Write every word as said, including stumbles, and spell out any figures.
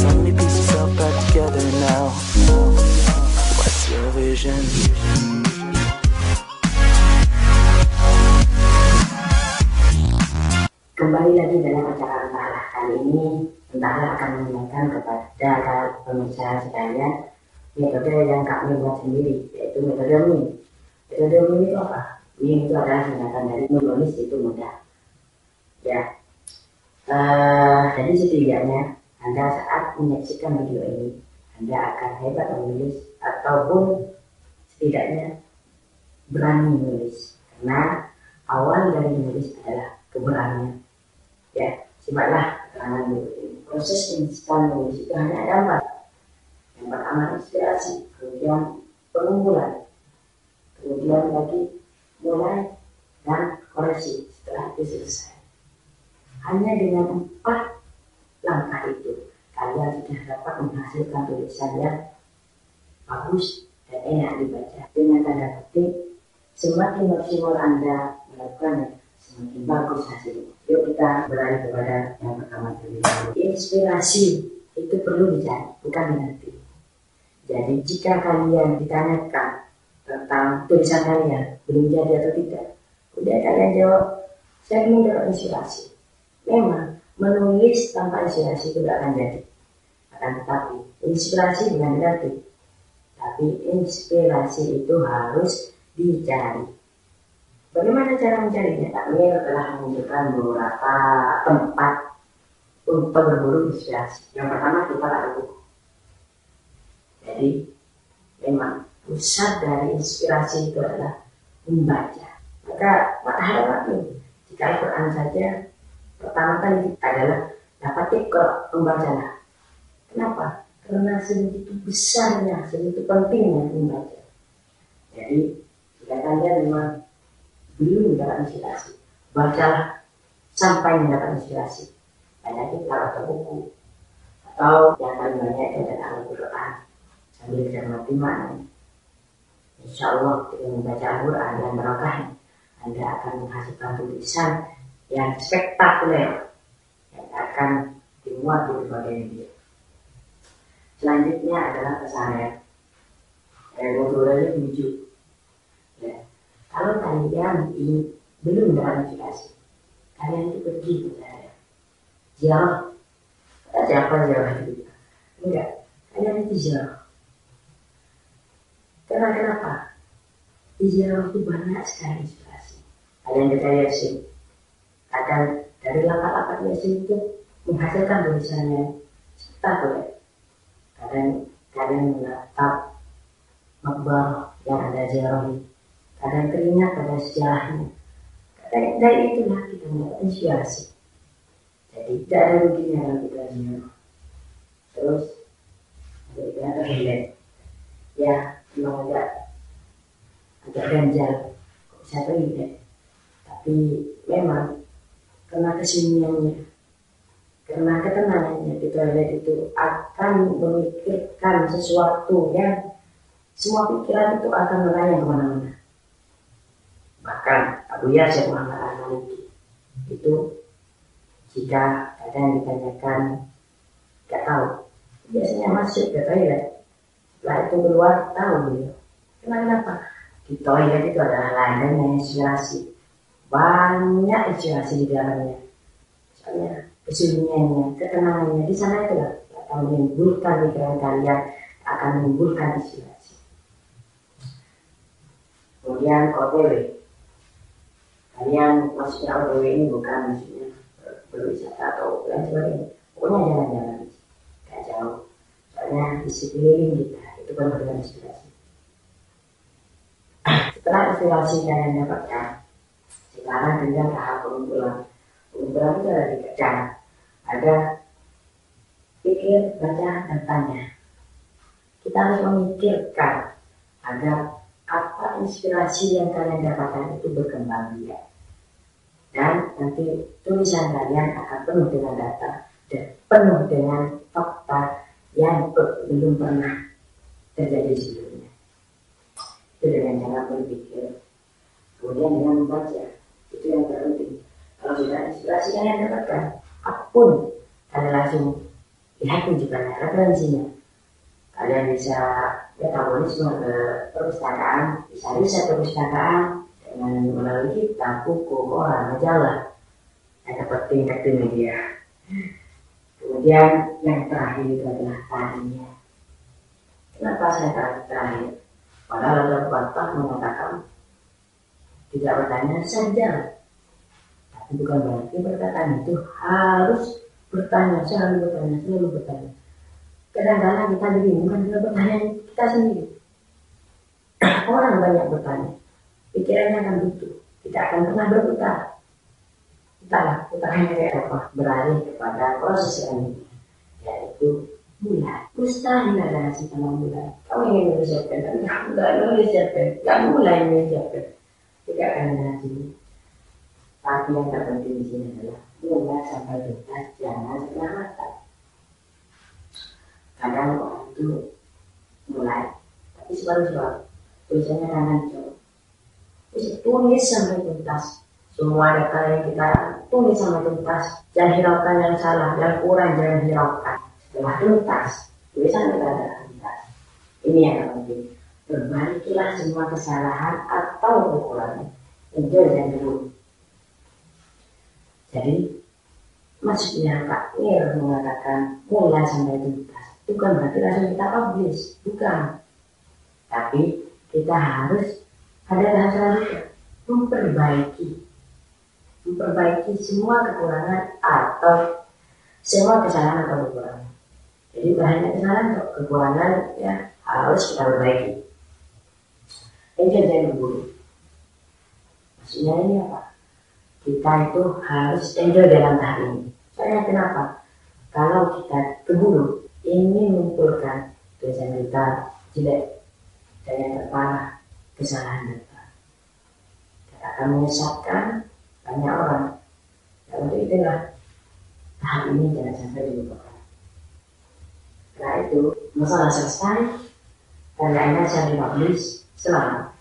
so many pieces all back together now. What's your vision? Kembali lagi dalam acara Entahlah. Kali ini Entahlah akan mengingatkan kepada pemirsa sekalian metode yang kami buat sendiri, yaitu metode M I. Metode M I itu apa? M I itu adalah singkatan dari menulis itu mudah. Ya, uh, jadi setidaknya Anda saat menyaksikan video ini, Anda akan hebat menulis ataupun setidaknya berani menulis. Karena awal dari menulis adalah keberanian. Ya, simaklah keterangan ini. Proses instan menulis itu hanya ada empat. Yang pertama inspirasi, kemudian pengumpulan, kemudian lagi mulai dan koreksi. Setelah itu selesai. Hanya dengan empat langkah itu kalian sudah dapat menghasilkan tulisan yang bagus dan enak dibaca. Dengan tanda petik, semakin maksimal Anda melakukannya, semakin bagus hasilnya. Yuk kita beralih kepada yang pertama dulu. Inspirasi itu perlu dicari, bukan dinanti. Jadi jika kalian ditanyakan tentang tulisan kalian belum jadi atau tidak, udah kalian jawab, saya belum dapat inspirasi. Memang menulis tanpa inspirasi itu tidak akan jadi. Akan tetapi inspirasi bukan berarti, tapi inspirasi itu harus dicari. Bagaimana cara mencarinya? Kami telah menunjukkan beberapa tempat untuk berburu inspirasi. Yang pertama kita lakukan. Jadi memang pusat dari inspirasi itu adalah membaca. Maka harap ini jika Al-Quran saja pertama kali adalah dapat ikut membacalah. Kenapa? Karena sebegitu besarnya, sebegitu pentingnya membaca. Jadi jika kalian memang belum mendapat inspirasi, bacalah sampai mendapat inspirasi. Banyak kita baca buku atau yang paling banyak adalah Al-Quran sambil cermati maknanya. Insya Allah dengan membaca Al-Quran dan barokahnya, Anda akan menghasilkan tulisan yang spektakuler yang akan dimuat di berbagai media. Selanjutnya adalah keseharian. Revolusi tujuh. Ya. Kalau kalian ini belum dapat inspirasi, kalian itu pergi ke saya. Ziarah. Siapa ziarah itu? Enggak. Kalian itu ziarah. Karena kenapa? Di ziarah itu banyak sekali inspirasi. Kalian kita lihat sih. Kadang dari lapak-lapak Yasin itu menghasilkan tulisannya spektakuler. Kadang kalian menatap makbar yang ada ziarah, kadang teringat pada sejarahnya. Kadang dari itulah kita mendapat inspirasi. Jadi tidak ada ruginya kalau kita ziarah. Terus ada relate. Ya, memang agak agak ganjal kok bisa relate. Tapi memang karena kesunyiannya, karena ketenangannya di toilet itu akan memikirkan sesuatu yang semua pikiran itu akan melayang kemana-mana. Bahkan Abu Yasir Muhammad Al-Maliki itu jika kadang ditanyakan gak tahu, biasanya masuk ke toilet, setelah itu keluar tahu beliau. Kenapa? Di toilet itu adalah ladang inspirasi. Banyak inspirasi di dalamnya. Soalnya kesunyiannya, ketenangannya di sana itulah akan menimbulkan pikiran kalian, akan menimbulkan inspirasi. Kemudian O T W. Kalian maksudnya O T W ini bukan maksudnya berwisata atau lain sebagainya. Pokoknya jalan-jalan, gak jauh. Soalnya di sekeliling kita itu penuh dengan inspirasi. Setelah inspirasi kalian dapatkan, sekarang tinggal tahap pengumpulan. Pengumpulan itu ada tiga cara. Ada pikir, baca, dan tanya. Kita harus memikirkan agar apa inspirasi yang kalian dapatkan itu berkembang biak. Dan nanti tulisan kalian akan penuh dengan data dan penuh dengan fakta yang belum pernah terjadi sebelumnya. Itu dengan cara berpikir. Kemudian dengan membaca, itu yang terpenting. Kalau sudah inspirasi kalian dapatkan, apapun kalian langsung lihat juga referensinya. Kalian bisa metabolisme ke perpustakaan, bisa riset perpustakaan dengan melalui kitab, buku, koran, majalah, ada penting teknik media. Kemudian yang terakhir itu adalah tanya. Kenapa saya terakhir? Padahal ada pepatah mengatakan tidak bertanya saja. Tapi bukan berarti perkataan itu harus bertanya, selalu bertanya, selalu bertanya. Kadang-kadang kita dibingungkan dengan pertanyaan kita sendiri. Orang banyak bertanya, pikirannya akan butuh, tidak akan pernah berputar. Entahlah, putarnya kayak apa, beralih kepada proses yang yaitu mulai. Mustahil ada hasil tanam mulai. Kamu ingin menyiapkan, tapi kamu tidak menyiapkan, kamu mulai menyiapkan, tidak akan ada hasilnya. Tapi yang terpenting di sini adalah mulai sampai tuntas, jangan setengah mata. Kadang orang itu mulai, tapi sebaru-sebaru tulisannya kanan jauh. Terus tulis sampai tuntas. Semua data yang kita tulis sampai tuntas. Jangan hiraukan yang salah, yang kurang jangan hiraukan. Setelah tuntas, tulisan kita ada tuntas. Ini yang penting. Perbaikilah semua kesalahan atau kekurangan. Enjoy dan dulu. Jadi maksudnya Kak Mir mengatakan mulai sampai tuntas. Bukan berarti langsung kita publish, bukan. Tapi kita harus ada tahap selanjutnya, memperbaiki, memperbaiki semua kekurangan atau semua kesalahan atau kekurangan. Jadi banyak kesalahan atau kekurangan ya harus kita perbaiki. Ini jangan berburu. Maksudnya ini apa? Kita itu harus enjoy dalam tahap ini. Soalnya kenapa? Kalau kita keburu ingin mengumpulkan tulisan kita jelek dan yang terparah kesalahan kita, kita akan menyesatkan banyak orang. Dan untuk itulah tahap ini jangan sampai dilupakan. Setelah itu masalah selesai, dan lainnya saya dipublish. Selamat.